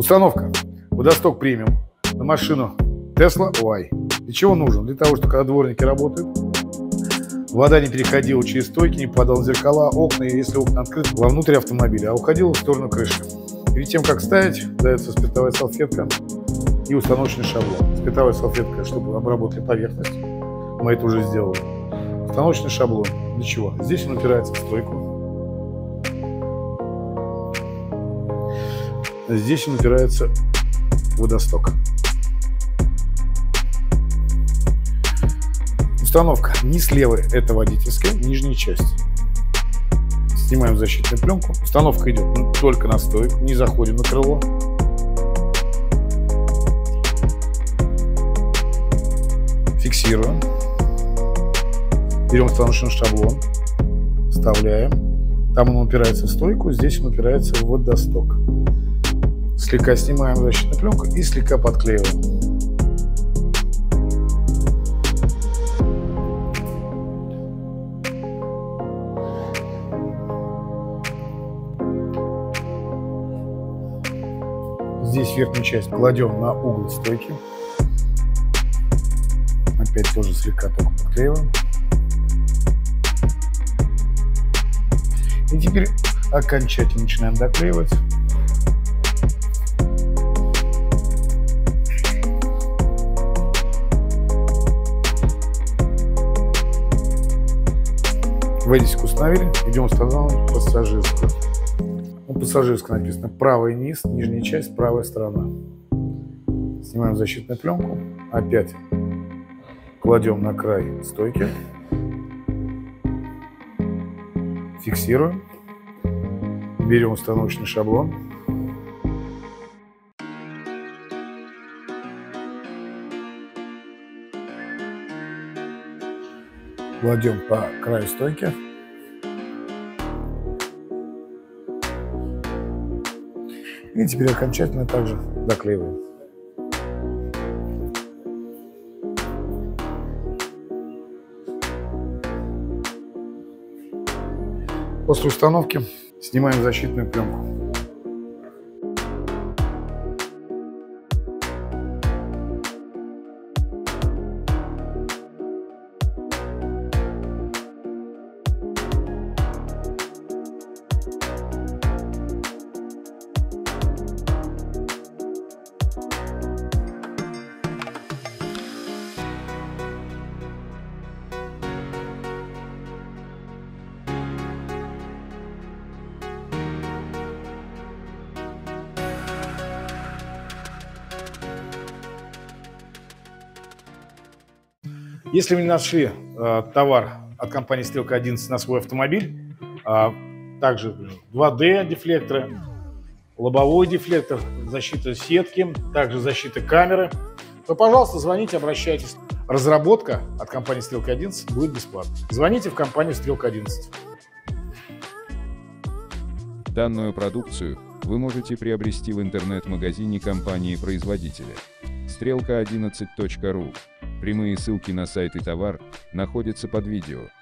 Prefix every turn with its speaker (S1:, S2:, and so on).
S1: Установка водосток премиум на машину Tesla Y. Для чего нужен? Для того, что когда дворники работают, вода не переходила через стойки, не попадала в зеркала, окна, и если окна открыты, вовнутрь автомобиля, а уходила в сторону крыши. Перед тем, как ставить, дается спиртовая салфетка и установочный шаблон. Спиртовая салфетка, чтобы обработали поверхность. Мы это уже сделали. Установочный шаблон. Для чего? Здесь он упирается в стойку. Здесь он упирается в водосток. Установка. Низ левый – это водительская, нижняя часть. Снимаем защитную пленку. Установка идет только на стойку, не заходим на крыло. Фиксируем. Берем установочный шаблон, вставляем. Там он упирается в стойку, здесь он упирается в водосток. Слегка снимаем защитную пленку и слегка подклеиваем. Здесь верхнюю часть кладем на угол стойки. Опять тоже слегка только подклеиваем. И теперь окончательно начинаем доклеивать. Водительскую установили, идем устанавливать пассажирскую. У пассажирской написано правый низ, нижняя часть, правая сторона. Снимаем защитную пленку, опять кладем на край стойки, фиксируем, берем установочный шаблон, кладем по краю стойки. И теперь окончательно также доклеиваем. После установки снимаем защитную пленку. Если вы не нашли товар от компании Стрелка 11 на свой автомобиль, также 2D дефлекторы, лобовой дефлектор, защита сетки, также защита камеры, то, пожалуйста, звоните, обращайтесь. Разработка от компании Стрелка 11 будет бесплатна. Звоните в компанию Стрелка 11.
S2: Данную продукцию вы можете приобрести в интернет-магазине компании-производителя стрелка11.ру. Прямые ссылки на сайт и товар находятся под видео.